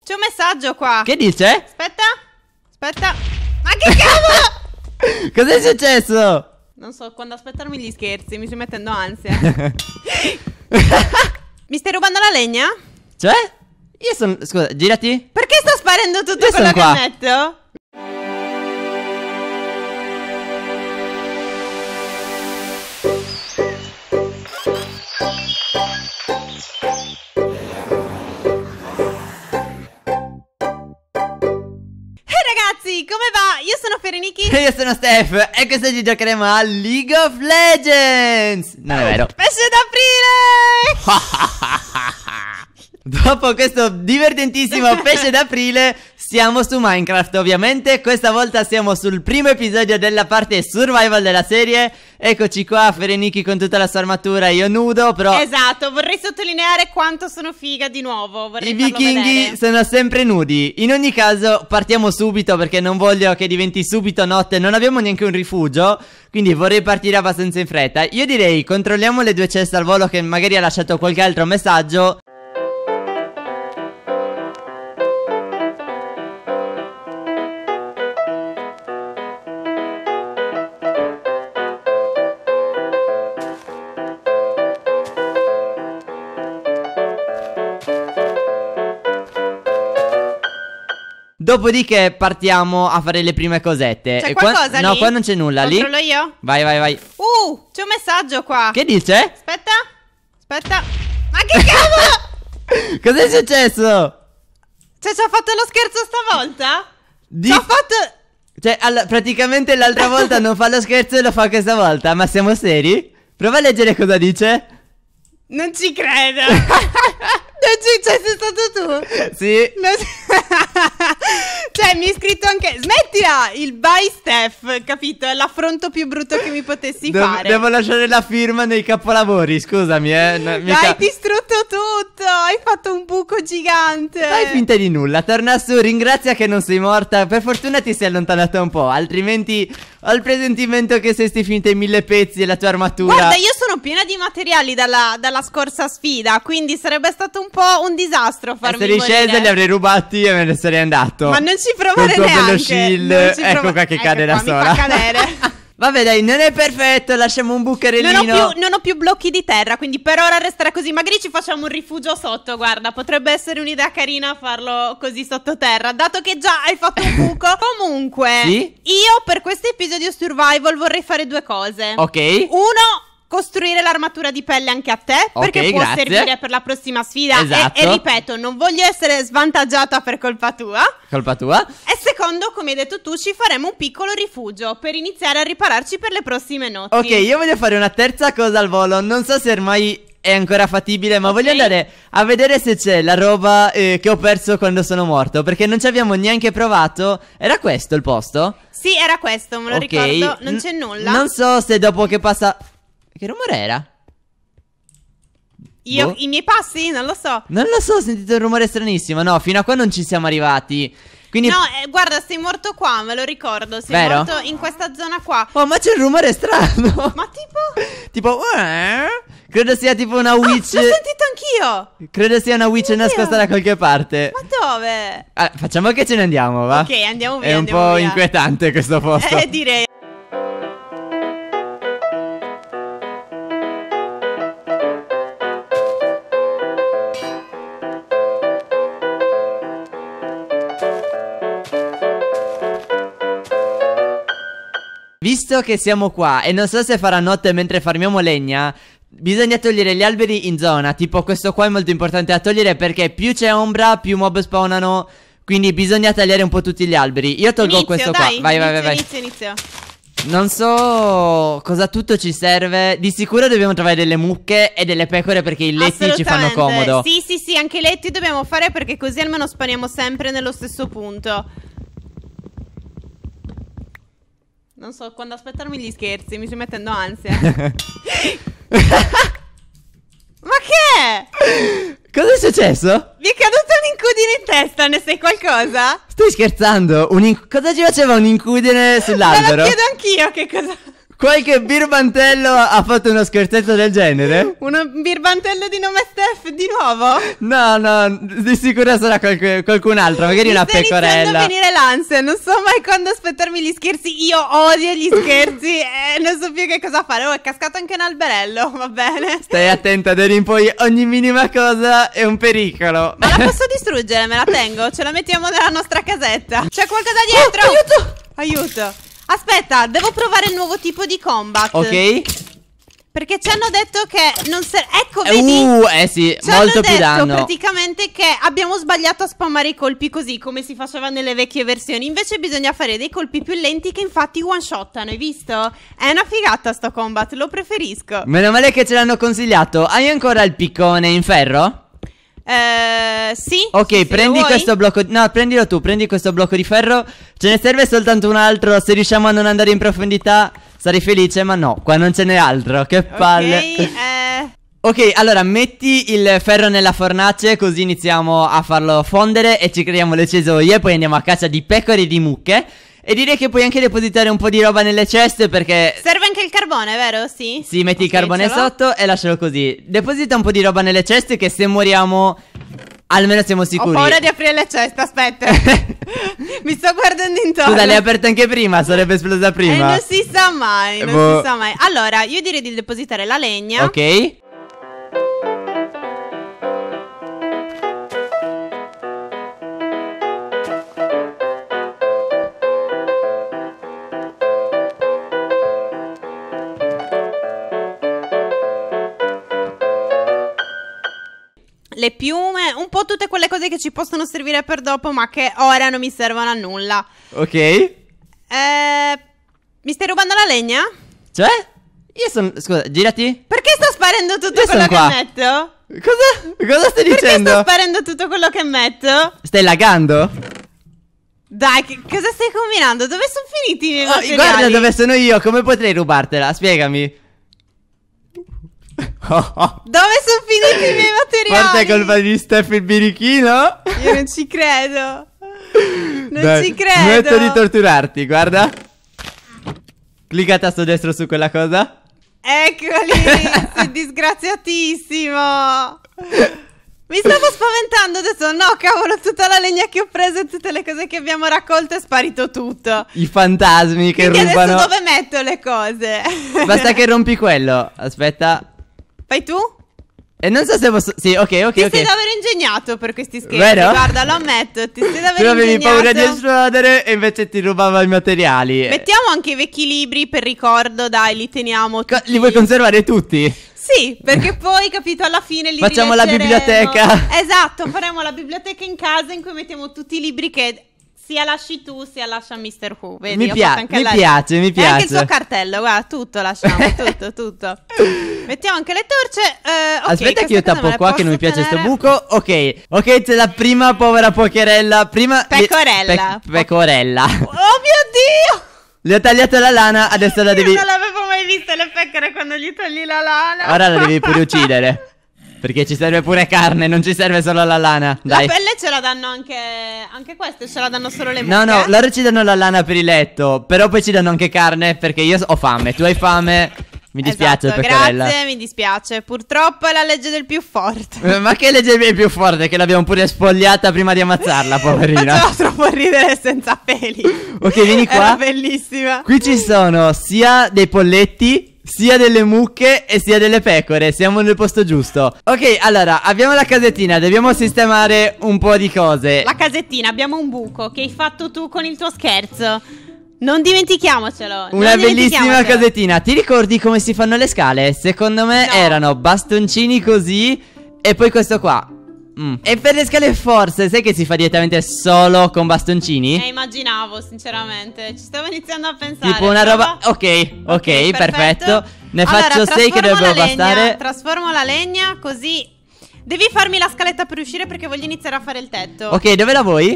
c'è un messaggio qua. Che dice? Aspetta. Ma che cavolo? Cos'è successo? Non so quando aspettarmi gli scherzi, mi sto mettendo ansia. Mi stai rubando la legna? Cioè? Io sono... Scusa, girati. Perché sta sparendo tutto Io quello sono che qua. metto? Ragazzi, come va? Io sono Fereniki. E io sono Steph. E questa oggi giocheremo a League of Legends. Non è vero. Pesce d'aprile. Dopo questo divertentissimo pesce d'aprile siamo su Minecraft ovviamente. Questa volta siamo sul primo episodio della parte survival della serie. Eccoci qua, Fereniki con tutta la sua armatura, io nudo però. Esatto, vorrei sottolineare quanto sono figa di nuovo. Vorrei I farlo vichinghi vedere. sono sempre nudi. In ogni caso partiamo subito perché non voglio che diventi subito notte. Non abbiamo neanche un rifugio, quindi vorrei partire abbastanza in fretta. Io direi controlliamo le due ceste al volo che magari ha lasciato qualche altro messaggio. Dopodiché partiamo a fare le prime cosette. C'è qualcosa No, lì? qua non c'è nulla. Controllo lì? io? Vai. C'è un messaggio qua. Che dice? Aspetta. Ma che cavolo? Cos'è successo? Cioè, ci ha fatto lo scherzo stavolta? Di- Ci ha fatto... Cioè, praticamente l'altra volta non fa lo scherzo e lo fa questa volta. Ma siamo seri? Prova a leggere cosa dice. Non ci credo. Cioè, sei stato tu? Sì. Cioè, mi hai scritto anche... Smettila! Il bye Steph, capito? È l'affronto più brutto che mi potessi fare. Devo lasciare la firma nei capolavori, scusami, Hai distrutto tutto. Hai fatto un buco gigante. Fai finta di nulla, torna su, ringrazia che non sei morta. Per fortuna ti sei allontanata un po', altrimenti ho il presentimento che saresti finta in 1000 pezzi e la tua armatura. Guarda, io sono piena di materiali dalla scorsa sfida, quindi sarebbe stato un po' un disastro farmi sarei morire. sceso, li avrei rubati e me ne sarei andato. Ma non ci provare Col tuo bello neanche. shield. Non ci Ecco prova- qua che cade da qua, sola. Mi fa cadere. Vabbè dai, non è perfetto, lasciamo un bucherellino. Non ho più blocchi di terra, quindi per ora resterà così. Magari ci facciamo un rifugio sotto, guarda. Potrebbe essere un'idea carina farlo così sottoterra, dato che già hai fatto un buco. Comunque, Sì? io per questo episodio survival vorrei fare due cose. Ok. Uno, costruire l'armatura di pelle anche a te, Ok, perché può grazie. servire per la prossima sfida. Esatto. E ripeto, non voglio essere svantaggiata per colpa tua. Colpa tua. E secondo, come hai detto tu, ci faremo un piccolo rifugio per iniziare a ripararci per le prossime notti. Ok, io voglio fare una terza cosa al volo. Non so se ormai è ancora fattibile, ma voglio andare a vedere se c'è la roba che ho perso quando sono morto, perché non ci abbiamo neanche provato. Era questo il posto? Sì, era questo, me lo Ok. ricordo. Non c'è nulla. Non so se dopo che passa... Che rumore era? Io, Boh. i miei passi? Non lo so. Non lo so, ho sentito un rumore stranissimo. No, fino a qua non ci siamo arrivati. Quindi... No, guarda, sei morto qua, me lo ricordo. Sei Vero? morto in questa zona qua. Oh, ma c'è un rumore strano. Ma tipo... Tipo... Credo sia tipo una witch. L'ho sentito anch'io. Credo sia una witch Mio Dio. nascosta da qualche parte. Ma dove? Facciamo che ce ne andiamo, va? Ok, andiamo via. È un andiamo po' via. inquietante questo posto. Direi. Visto che siamo qua e non so se farà notte mentre farmiamo legna, bisogna togliere gli alberi in zona. Tipo questo qua è molto importante da togliere perché più c'è ombra più mob spawnano. Quindi bisogna tagliare un po' tutti gli alberi. Io tolgo questo dai, qua. Vai. Inizio. Non so cosa tutto ci serve. Di sicuro dobbiamo trovare delle mucche e delle pecore perché i letti ci fanno comodo. Sì, anche i letti dobbiamo fare perché così almeno spaniamo sempre nello stesso punto. Non so quando aspettarmi gli scherzi, mi sto mettendo ansia. Ma che è? Cosa è successo? Mi è caduta un'incudine in testa, ne sai qualcosa? Stai scherzando? Cosa ci faceva un'incudine Me sull'albero? lo chiedo anch'io che cosa... Qualche birbantello ha fatto uno scherzetto del genere? Un birbantello di nome Steph di nuovo? No, di sicuro sarà qualcun altro, magari una pecorella. Mi sta iniziando a venire l'ansia, non so mai quando aspettarmi gli scherzi. Io odio gli scherzi e non so più che cosa fare. Oh, è cascato anche un alberello, va bene. Stai attenta, d'ora in poi ogni minima cosa è un pericolo. Ma la posso distruggere? Me la tengo? Ce la mettiamo nella nostra casetta. C'è qualcosa dietro? Aiuto! Aspetta, devo provare il nuovo tipo di combat. Ok. Perché ci hanno detto che non serve. Ecco, vedi? Sì, ci molto hanno più detto danno. praticamente che abbiamo sbagliato a spammare i colpi così, come si faceva nelle vecchie versioni. Invece bisogna fare dei colpi più lenti che infatti one-shottano, hai visto? È una figata sto combat, lo preferisco. Meno male che ce l'hanno consigliato. Hai ancora il piccone in ferro? Sì. Ok, sì, prendi questo blocco. No, prendilo tu, prendi questo blocco di ferro. Ce ne serve soltanto un altro. Se riusciamo a non andare in profondità sarei felice, ma no, qua non ce n'è altro. Che palle. Ok, allora metti il ferro nella fornace, così iniziamo a farlo fondere e ci creiamo le cesoie. Poi andiamo a caccia di pecore e di mucche. E direi che puoi anche depositare un po' di roba nelle ceste perché... Serve anche il carbone, vero? Sì? Sì, metti il carbone sotto e lascialo così. Deposita un po' di roba nelle ceste che se moriamo almeno siamo sicuri. Ho paura di aprire le ceste, aspetta. Mi sto guardando intorno. Scusa, l'hai aperta anche prima, sarebbe esplosa prima. Non si sa mai, non si sa mai. Allora, io direi di depositare la legna. Ok. Le piume, un po' tutte quelle cose che ci possono servire per dopo, ma che ora non mi servono a nulla. Ok. Mi stai rubando la legna? Cioè? Io sono... Scusa, girati. Perché sto sparendo tutto quello che metto? Cosa stai dicendo? Perché sto sparendo tutto quello che metto? Stai laggando? Dai, cosa stai combinando? Dove sono finiti i miei materiali? Guarda dove sono io, come potrei rubartela? Spiegami. Dove sono finiti i miei materiali? Forse è colpa di Steph il birichino? Io non ci credo. Dai, ci credo. Smetto di torturarti, guarda. Clicca tasto destro su quella cosa. Eccoli, sei disgraziatissimo. Mi stavo spaventando adesso. No, cavolo, tutta la legna che ho preso e tutte le cose che abbiamo raccolto è sparito tutto. I fantasmi che quindi rubano. Adesso dove metto le cose? Basta che rompi quello. Aspetta. Fai tu? E non so se posso... Sì, ok. Ti sei davvero ingegnato per questi scherzi. Vero? Guarda, lo ammetto. Ti sei davvero tu avevi ingegnato. paura di esplodere e invece ti rubava i materiali. Mettiamo anche i vecchi libri per ricordo, dai, li teniamo tutti. Li vuoi conservare tutti? Sì, perché poi, capito, alla fine li facciamo la biblioteca. Esatto, faremo la biblioteca in casa in cui mettiamo tutti i libri che sia lasci tu, sia lascia Mr. Who. Vedi, mi piace. E anche il suo cartello, guarda, tutto lasciamo, tutto. Mettiamo anche le torce. Okay, aspetta che io tappo qua che non mi piace sto buco. Ok, c'è la prima povera pocherella. Pecorella. Pecorella. Oh mio Dio! Le ho tagliato la lana, adesso la devi... Io non l'avevo mai vista le pecore quando gli togli la lana. Ora la devi pure uccidere. Perché ci serve pure carne, non ci serve solo la lana. Dai. La pelle ce la danno anche queste, ce la danno solo le mucche. No, loro ci danno la lana per il letto. Però poi ci danno anche carne perché io ho fame, tu hai fame. Mi dispiace, esatto, pecorella. Grazie, mi dispiace. Purtroppo è la legge del più forte. Ma che legge del più forte? Che l'abbiamo pure spogliata prima di ammazzarla, poverina. Faceva troppo ridere senza peli. Ok, vieni qua. Era bellissima. Qui ci sono sia dei polletti, sia delle mucche e sia delle pecore. Siamo nel posto giusto. Ok, allora, abbiamo la casettina. Dobbiamo sistemare un po' di cose. La casettina, abbiamo un buco che hai fatto tu con il tuo scherzo. Non dimentichiamocelo. Una bellissima casettina. Ti ricordi come si fanno le scale? Secondo me erano bastoncini così e poi questo qua. E per le scale forse sai che si fa direttamente solo con bastoncini? Immaginavo sinceramente. Ci stavo iniziando a pensare. Tipo una roba. Ok, perfetto. Ne faccio 6 che dovrebbero bastare. Trasformo la legna così. Devi farmi la scaletta per uscire perché voglio iniziare a fare il tetto. Ok, dove la vuoi?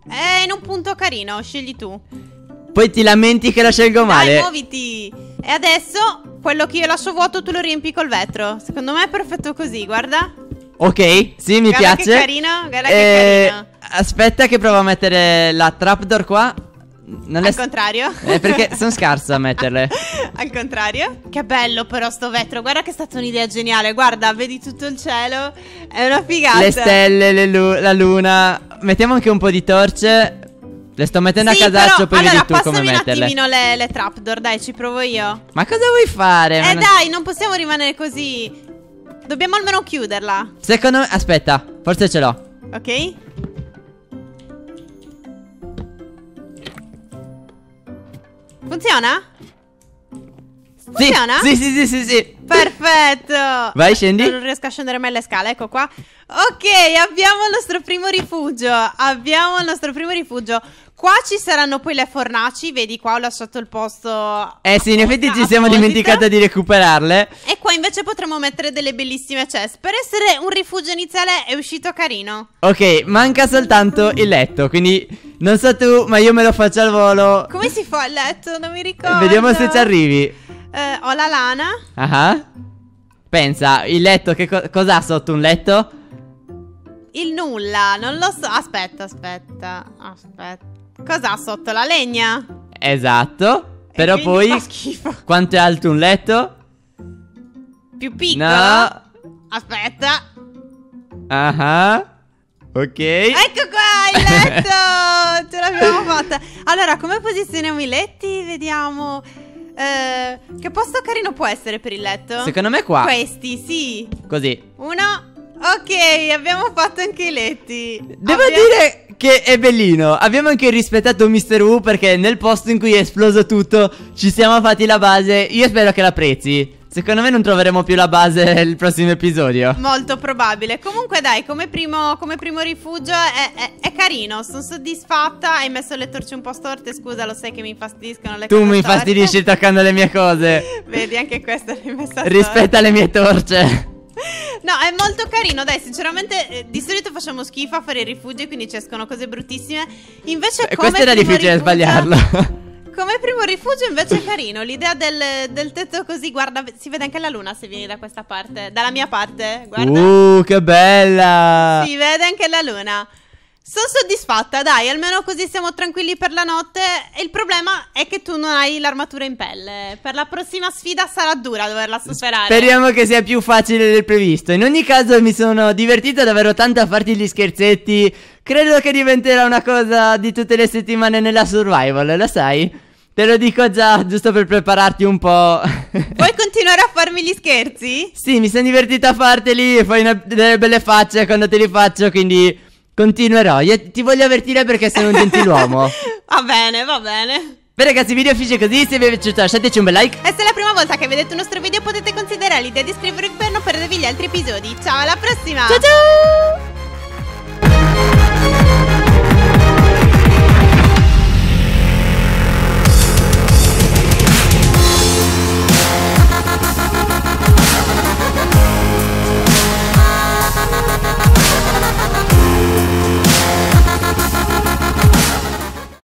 In un punto carino, scegli tu. Poi ti lamenti che la scelgo male. Dai, muoviti. E adesso quello che io lascio vuoto tu lo riempi col vetro. Secondo me è perfetto così, guarda. Ok, sì, mi piace. Che carino, guarda che carino. Aspetta che provo a mettere la trapdoor qua. non Al contrario. Perché sono scarso a metterle. Al contrario. Che bello però sto vetro. Guarda che è stata un'idea geniale. Guarda, vedi tutto il cielo. È una figata. Le stelle, la luna. Mettiamo anche un po' di torce. Le sto mettendo sì, a casaccio, però, poi vedi tu come passami metterle. un attimino le trapdoor, dai, ci provo io. Ma cosa vuoi fare? Dai, non possiamo rimanere così. Dobbiamo almeno chiuderla. Secondo me, aspetta, forse ce l'ho. Ok. Funziona? Funziona? Sì. Perfetto. Vai, scendi. Non riesco a scendere mai le scale, ecco qua. Ok, abbiamo il nostro primo rifugio. Qua ci saranno poi le fornaci. Vedi, qua ho lasciato il posto. Sì, in effetti ci siamo dimenticati di recuperarle. E qua invece potremo mettere delle bellissime ceste. Per essere un rifugio iniziale è uscito carino. Ok, manca soltanto il letto. Quindi non so tu, ma io me lo faccio al volo. Come si fa il letto? Non mi ricordo. Vediamo se ci arrivi. Ho la lana. Ah. Pensa, il letto, cos'ha sotto un letto? Il nulla, non lo so. Aspetta. Cos'ha sotto? La legna? Esatto. Però poi fa schifo. quanto è alto un letto? Più piccolo? No. Aspetta. Ok. Ecco qua il letto. Ce l'abbiamo fatta. Allora, come posizioniamo i letti? Vediamo. Che posto carino può essere per il letto? Secondo me qua. Questi, sì. Così. Uno. Ok, abbiamo fatto anche i letti. Devo dire che è bellino. Abbiamo anche rispettato Mr. Wu, perché nel posto in cui è esploso tutto ci siamo fatti la base. Io spero che l'apprezzi. Secondo me non troveremo più la base il prossimo episodio. Molto probabile. Comunque dai, come primo rifugio è carino. Sono soddisfatta. Hai messo le torce un po' storte. Scusa, lo sai che mi infastidiscono le cose. Tu mi infastidisci toccando le mie cose. Vedi, anche questa l'hai messa storta. Rispetta le mie torce. No, è molto carino, dai, sinceramente di solito facciamo schifo a fare i rifugi, quindi ci escono cose bruttissime. Invece come questo era difficile sbagliarlo. Come primo rifugio invece è carino. L'idea del tetto così, guarda, si vede anche la luna se vieni da questa parte. Dalla mia parte, guarda. Che bella. Si vede anche la luna. Sono soddisfatta, dai, almeno così siamo tranquilli per la notte. Il problema è che tu non hai l'armatura in pelle. Per la prossima sfida sarà dura doverla superare. Speriamo che sia più facile del previsto. In ogni caso mi sono divertito davvero tanto a farti gli scherzetti. Credo che diventerà una cosa di tutte le settimane nella survival, lo sai? Te lo dico già, giusto per prepararti un po'. Vuoi continuare a farmi gli scherzi? Sì, mi sono divertito a farteli e fai delle belle facce quando te li faccio, quindi continuerò. Io ti voglio avvertire perché sono un gentiluomo. Va bene, va bene. Beh ragazzi, video finisce così. Se vi è piaciuto lasciateci un bel like. E se è la prima volta che vedete il nostro video potete considerare l'idea di iscrivervi per non perdervi gli altri episodi. Ciao, alla prossima. Ciao ciao.